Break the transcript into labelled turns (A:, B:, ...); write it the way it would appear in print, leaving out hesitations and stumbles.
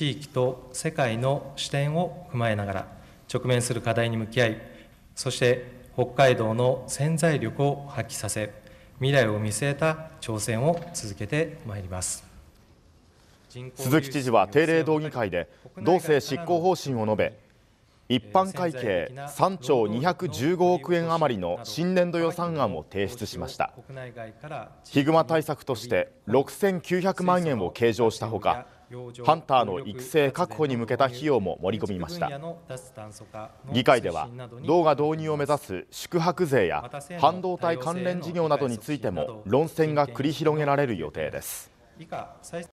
A: 地域と世界の視点を踏まえながら直面する課題に向き合い、そして北海道の潜在力を発揮させ、未来を見据えた挑戦を続けてまいります。
B: 鈴木知事は定例道議会で同政執行方針を述べ、一般会計3兆215億円余りの新年度予算案を提出しました。ヒグマ対策として6900万円を計上したほか、ハンターの育成確保に向けた費用も盛り込みました。議会では動画導入を目指す宿泊税や半導体関連事業などについても論戦が繰り広げられる予定です。